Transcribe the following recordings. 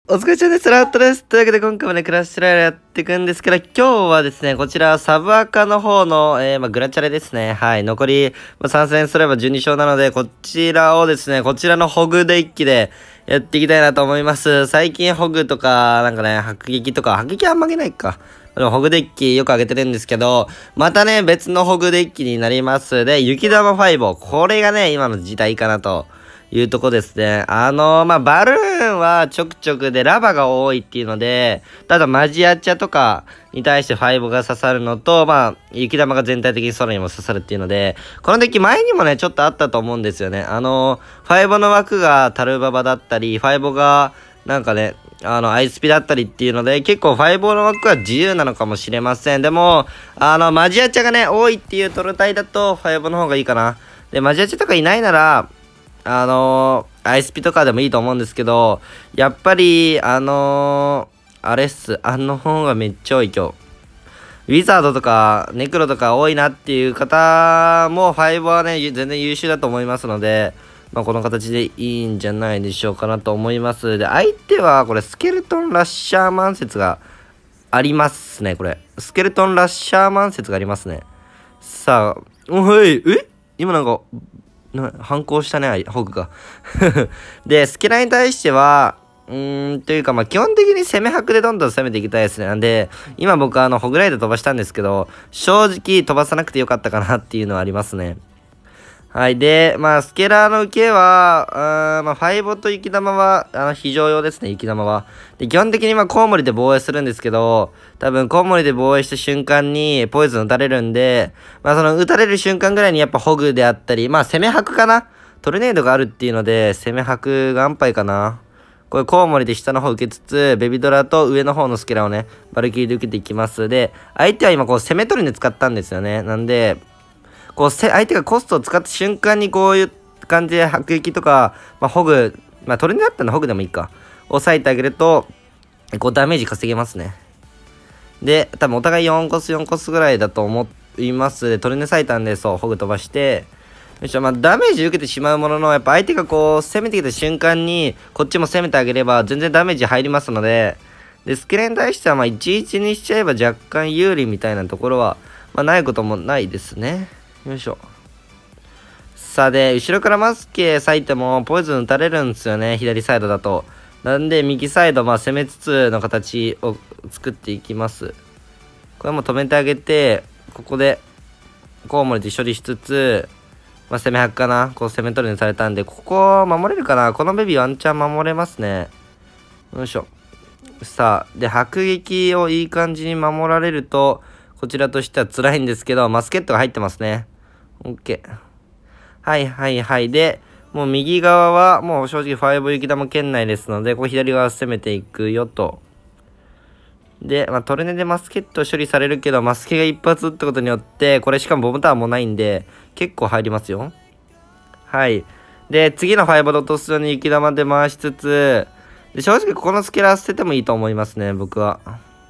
お疲れちゃんです。ラットです。というわけで今回もね、クラッシュライヤルやっていくんですけど、今日はですね、こちらサブアカの方の、グラチャレですね。はい。残り、3戦すれば12勝なので、こちらをですね、こちらのホグデッキでやっていきたいなと思います。最近ホグとか、なんかね、迫撃とか、迫撃はあんまげないか。でもホグデッキよく上げてるんですけど、またね、別のホグデッキになります。で、雪玉5。これがね、今の時代かなと。いうとこですね。バルーンはちょくちょくでラバが多いっていうので、ただマジアチャとかに対して5が刺さるのと、雪玉が全体的に空にも刺さるっていうので、このデッキ前にもね、ちょっとあったと思うんですよね。5の枠がタルババだったり、5がなんかね、アイスピだったりっていうので、結構5の枠は自由なのかもしれません。でも、マジアチャがね、多いっていうトルタイだと5の方がいいかな。で、マジアチャとかいないなら、アイスピとかでもいいと思うんですけど、やっぱり、あれっす、あの方がめっちゃ多い今日。ウィザードとか、ネクロとか多いなっていう方も、5はね、全然優秀だと思いますので、この形でいいんじゃないでしょうかなと思います。で、相手は、これ、スケルトンラッシャーマン説がありますね、これ。スケルトンラッシャーマン説がありますね。さあ、今なんか、反抗したね、ホグが。で、スケラに対しては、というか、基本的に攻め白でどんどん攻めていきたいですね。なんで、今僕ホグライダー飛ばしたんですけど、正直飛ばさなくてよかったかなっていうのはありますね。はい。で、スケラーの受けは、ファイボと雪玉は、非常用ですね、雪玉は。で、基本的にコウモリで防衛するんですけど、多分コウモリで防衛した瞬間にポイズン打たれるんで、その打たれる瞬間ぐらいにやっぱホグであったり、攻め白かなトルネードがあるっていうので、攻め白が安牌かな。これコウモリで下の方受けつつ、ベビドラと上の方のスケラをね、バルキリーで受けていきます。で、相手は今攻め取りに使ったんですよね。なんで、相手がコストを使った瞬間にこういう感じで迫撃とか、ホグ、トルネだったらホグでもいいか。抑えてあげると、ダメージ稼げますね。で、多分お互い4コス4コスぐらいだと思います。で、トルネ咲いたんで、そう、ホグ飛ばして、よいしょ、ダメージ受けてしまうものの、やっぱ相手が攻めてきた瞬間に、こっちも攻めてあげれば、全然ダメージ入りますので、で、スケレに対しては、1-1にしちゃえば若干有利みたいなところは、ないこともないですね。よいしょ。さあで、後ろからマスケ咲いてもポイズン打たれるんですよね、左サイドだと。なんで、右サイド、攻めつつの形を作っていきます。これも止めてあげて、ここで、コウモリで処理しつつ、攻め白かな攻め取りにされたんで、ここ守れるかなこのベビーワンチャン守れますね。よいしょ。さあ、で、迫撃をいい感じに守られると、こちらとしては辛いんですけど、マスケットが入ってますね。OK。はい。で、もう右側はもう正直5雪玉圏内ですので、ここ左側攻めていくよと。で、トルネでマスケット処理されるけど、マスケが一発ってことによって、これしかもボムターンもないんで、結構入りますよ。はい。で、次の5ドットストに雪玉で回しつつ、で正直ここのスケラー捨ててもいいと思いますね、僕は。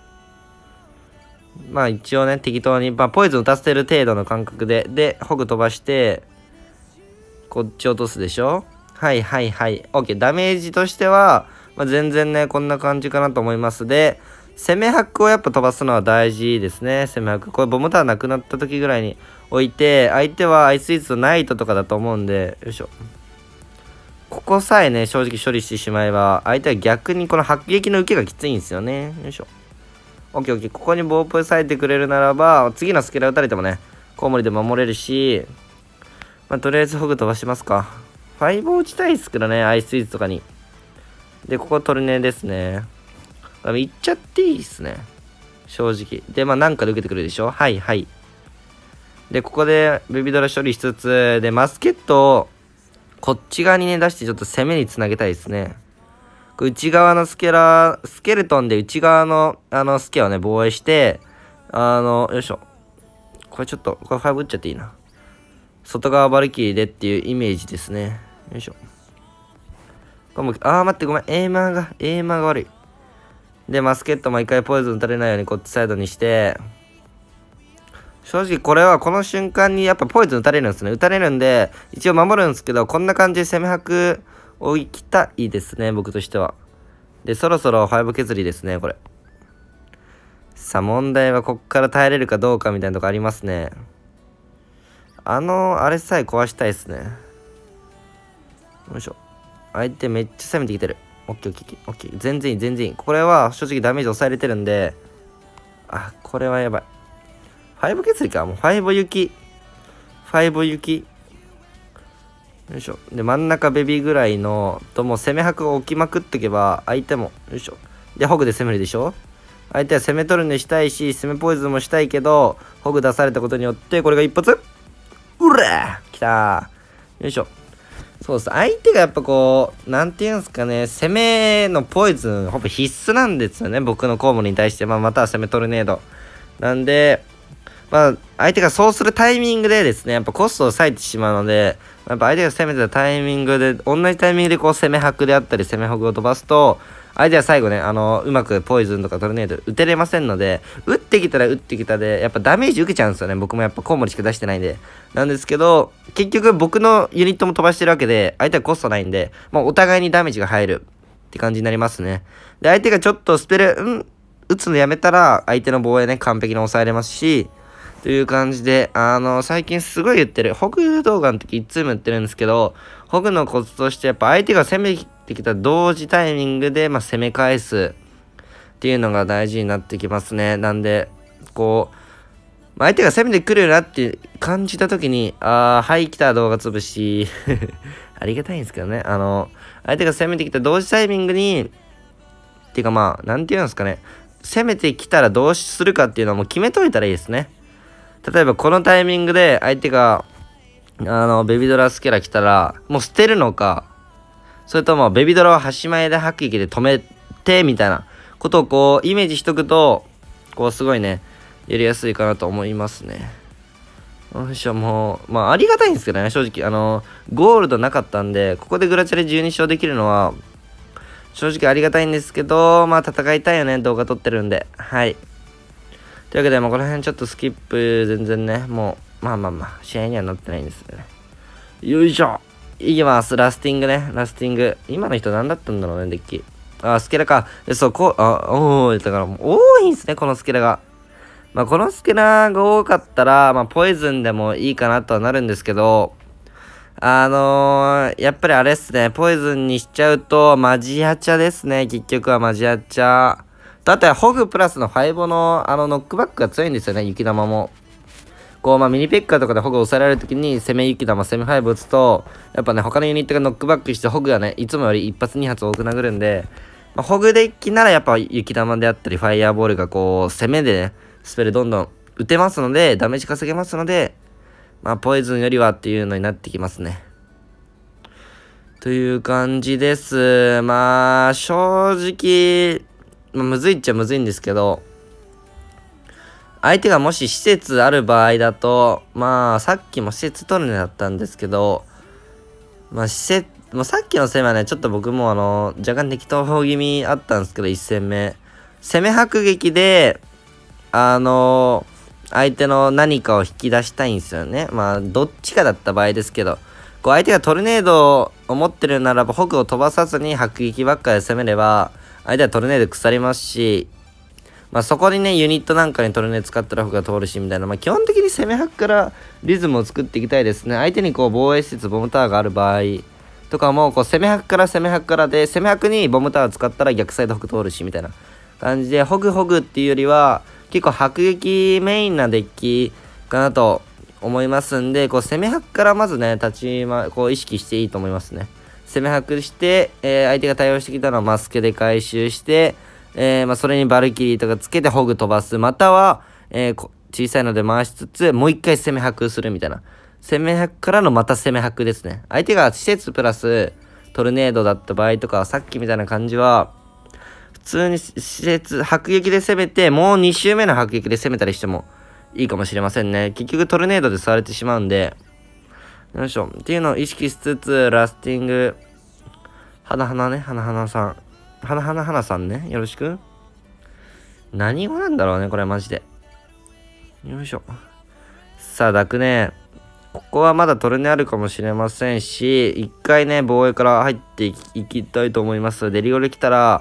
一応ね、適当に、ポイズン打たせる程度の感覚で、で、ホグ飛ばして、こっち落とすでしょはい。OK。ダメージとしては、全然ね、こんな感じかなと思います。で、攻め白をやっぱ飛ばすのは大事ですね。攻め白。これボムターンなくなった時ぐらいに置いて、相手はアイスイーツとナイトとかだと思うんで、よいしょ。ここさえね、正直処理してしまえば、相手は逆にこの迫撃の受けがきついんですよね。よいしょ。オッケー。ここにボープさえてくれるならば、次のスケラ打たれてもね、コウモリで守れるし、とりあえずホグ飛ばしますか。5を打ちたいですけどね、アイスイーツとかに。で、ここトルネですね。いっちゃっていいっすね。正直。で、なんかで受けてくるでしょはい。で、ここでベビドラ処理しつつ、で、マスケットをこっち側にね、出してちょっと攻めにつなげたいですね。内側のスケルトンで内側のスケをね、防衛して、よいしょ。これちょっと、これ5打っちゃっていいな。外側バルキリーでっていうイメージですね。よいしょ。これも待って、ごめん。エイマーが悪い。で、マスケット毎回ポイズン打たれないようにこっちサイドにして、正直これはこの瞬間にやっぱポイズン打たれるんですね。打たれるんで、一応守るんですけど、こんな感じで攻め白置きたいですね、僕としては。 で、そろそろ5削りですね、これ。さあ、問題はこっから耐えれるかどうかみたいなとこありますね。あれさえ壊したいですね。よいしょ。相手めっちゃ攻めてきてる。オッケーオッケーオッケー。全然いい、全然いい。これは正直ダメージ抑えれてるんで、あ、これはやばい。5削りか。もう5雪。5雪。よいしょ。で、真ん中ベビーぐらいの、もう攻め白を置きまくっておけば、相手も、よいしょ。で、ホグで攻めるでしょ。相手は攻め取るにしたいし、攻めポイズンもしたいけど、ホグ出されたことによって、これが一発うらー来たー。よいしょ。そうです。相手がやっぱこう、なんていうんですかね、攻めのポイズン、ほぼ必須なんですよね。僕のコウモリに対して、または攻めトルネード。なんで、相手がそうするタイミングでですね、やっぱコストを割いてしまうので、やっぱ相手が攻めてたタイミングで、同じタイミングでこう攻め白であったり、攻めホグを飛ばすと、相手は最後ね、うまくポイズンとかトルネード打てれませんので、打ってきたら打ってきたで、やっぱダメージ受けちゃうんですよね。僕もやっぱコウモリしか出してないんで。なんですけど、結局僕のユニットも飛ばしてるわけで、相手はコストないんで、お互いにダメージが入るって感じになりますね。で、相手がちょっとスペル、打つのやめたら、相手の防衛ね、完璧に抑えれますし、という感じで、最近すごい言ってる。ホグ動画の時いつも言ってるんですけど、ホグのコツとしてやっぱ相手が攻めてきた同時タイミングで、攻め返すっていうのが大事になってきますね。なんで、こう、相手が攻めてくるなって感じた時に、はい、来た動画潰し。ありがたいんですけどね。相手が攻めてきた同時タイミングに、っていうかなんていうんですかね。攻めてきたらどうするかっていうのはもう決めといたらいいですね。例えばこのタイミングで相手が、ベビドラスケラ来たら、もう捨てるのか、それともベビドラを端前で迫撃で止めて、みたいなことをこう、イメージしとくと、こうすごいね、やりやすいかなと思いますね。よいしょ、もう、ありがたいんですけどね、正直。ゴールドなかったんで、ここでグラチャレ12勝できるのは、正直ありがたいんですけど、戦いたいよね、動画撮ってるんで。はい。というわけで、この辺ちょっとスキップ全然ね、もう、試合にはなってないんですよね。よいしょ。いきます。ラスティングね。ラスティング。今の人何だったんだろうね、デッキ。スケラか。そう、だからもう多いんすね、このスケラが。このスケラが多かったら、ポイズンでもいいかなとはなるんですけど、やっぱりあれっすね、ポイズンにしちゃうと、マジアチャですね、結局はマジアチャ。あとはホグプラスのファイボのノックバックが強いんですよね、雪玉も。こうミニペッカーとかでホグを抑えられるときに攻め雪玉、攻めファイブ打つと、やっぱね、他のユニットがノックバックしてホグがね、いつもより一発二発多く殴るんで、ホグデッキならやっぱ雪玉であったり、ファイヤーボールがこう、攻めでね、スペルどんどん打てますので、ダメージ稼げますので、ポイズンよりはっていうのになってきますね。という感じです。正直、むずいっちゃむずいんですけど、相手がもし施設ある場合だと、さっきも施設取るねだったんですけど、施設、さっきの攻めはね、ちょっと僕も若干適当気味あったんですけど、1戦目。攻め迫撃で、相手の何かを引き出したいんですよね。どっちかだった場合ですけど、こう相手がトルネードを持ってるならば、ホグを飛ばさずに迫撃ばっかで攻めれば、相手はトルネード腐りますし、そこにね、ユニットなんかにトルネ使ったらホグが通るし、みたいな。基本的に攻めハクからリズムを作っていきたいですね。相手にこう、防衛施設、ボムタワーがある場合とかも、こう、攻めハクからで、攻めハクにボムタワー使ったら逆サイドホグ通るし、みたいな感じで、ホグっていうよりは、結構迫撃メインなデッキかなと思いますんで、こう、攻めハクからまずね、こう、意識していいと思いますね。攻めハクして、相手が対応してきたのをマスケで回収して、それにバルキリーとかつけてホグ飛ばす。または、小さいので回しつつ、もう一回攻め白するみたいな。攻め白からのまた攻め白ですね。相手が施設プラストルネードだった場合とか、さっきみたいな感じは、普通に施設、迫撃で攻めて、もう2周目の迫撃で攻めたりしてもいいかもしれませんね。結局トルネードで吸われてしまうんで、よいしょ。っていうのを意識しつつ、ラスティング、花さん。花さんね。よろしく。何語なんだろうね、これマジで。よいしょ。さあ、ダクね。ここはまだトルネあるかもしれませんし、一回ね、防衛から入っていきたいと思います。デリゴル来たら、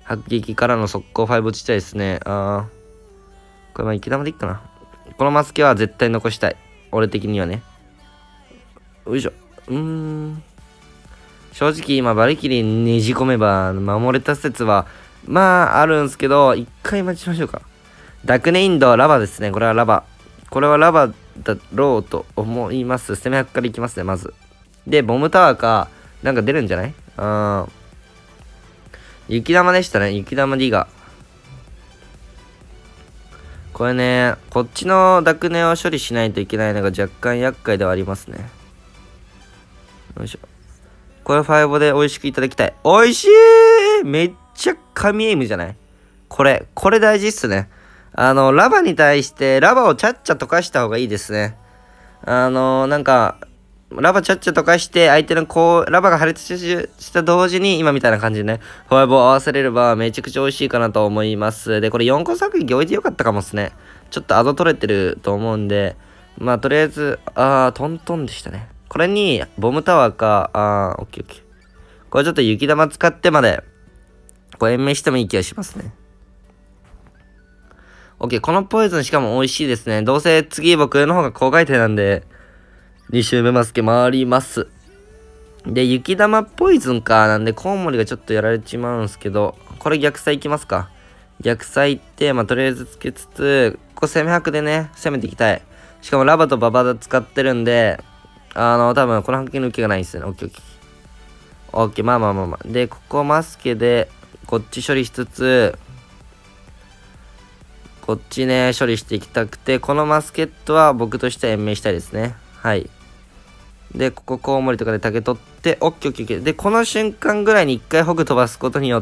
迫撃からの速攻5落ちたいですね。これまあ、池玉でいいかな。このマスケは絶対残したい。俺的にはね。よいしょ。正直今、バルキリーねじ込めば、守れた説は、まあ、あるんすけど、一回待ちましょうか。ダクネインド、ラバですね。これはラバ。これはラバだろうと思います。攻め役からいきますね、まず。で、ボムタワーか、なんか出るんじゃない？雪玉でしたね。雪玉リガ。これね、こっちのダクネを処理しないといけないのが若干厄介ではありますね。よいしょ。これ5で美味しくいただきたい。美味しい！めっちゃ神エイムじゃない？これ大事っすね。ラバに対して、ラバをちゃっちゃ溶かした方がいいですね。なんか、ラバちゃっちゃ溶かして、相手のラバが破裂した同時に、今みたいな感じでね、フォアボーを合わせれれば、めちゃくちゃ美味しいかなと思います。で、これ4個作撃置いてよかったかもっすね。ちょっとアド取れてると思うんで、まあ、とりあえず、トントンでしたね。これに、ボムタワーか、オッケーオッケー。これちょっと雪玉使ってまで、延命してもいい気がしますね。オッケー、このポイズンしかも美味しいですね。どうせ次僕の方が高回転なんで、2周目マスケ回ります。で、雪玉ポイズンか。なんで、コウモリがちょっとやられちまうんすけど、これ逆サイいきますか。逆サイって、まあ、とりあえずつけつつ、ここ攻め白でね、攻めていきたい。しかもラバとババダ使ってるんで、多分この発見の受けがないんですよね。オッケーオッケー。オッケー、まあ。で、ここマスケで、こっち処理しつつ、こっちね、処理していきたくて、このマスケットは僕としては延命したいですね。はい。で、ここコウモリとかで竹取って、オッケーオッケーオッケー。で、この瞬間ぐらいに一回ホグ飛ばすことによって、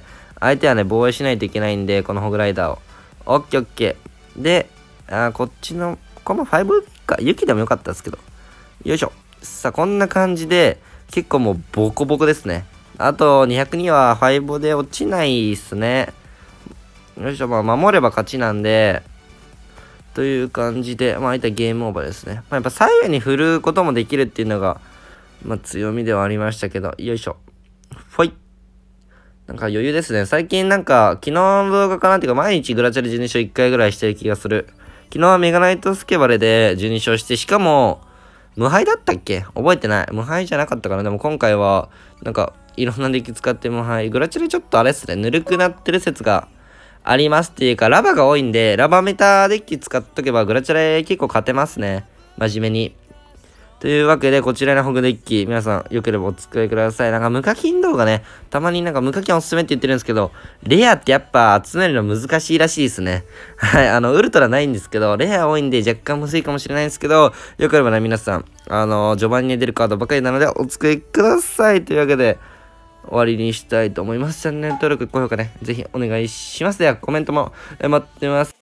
相手はね、防衛しないといけないんで、このホグライダーを。オッケーオッケー。で、こっちの、この5か、雪でもよかったですけど。よいしょ。さあ、こんな感じで、結構もうボコボコですね。あと、202は5で落ちないっすね。よいしょ、まあ、守れば勝ちなんで、という感じで、まあ、相手はゲームオーバーですね。まあ、やっぱ左右に振ることもできるっていうのが、まあ、強みではありましたけど、よいしょ。ほい。なんか余裕ですね。最近なんか、昨日の動画かなっていうか、毎日グラチャレ12勝1回ぐらいしてる気がする。昨日はメガナイトスケバレで12勝して、しかも、無敗だったっけ？覚えてない。無敗じゃなかったから、でも今回は、なんか、いろんなデッキ使って無敗。グラチャレちょっとあれっすね、ぬるくなってる説が、ありますっていうか、ラバが多いんで、ラバメタデッキ使っとけば、グラチャレ結構勝てますね。真面目に。というわけで、こちらのホグデッキ、皆さん、よければお使いください。なんか、無課金動画ね、たまになんか無課金おすすめって言ってるんですけど、レアってやっぱ集めるの難しいらしいですね。はい、ウルトラないんですけど、レア多いんで若干むずいかもしれないんですけど、よければね、皆さん、序盤に出るカードばかりなので、お使いください。というわけで、終わりにしたいと思います。チャンネル登録、高評価ね、ぜひお願いします。では、コメントも待ってます。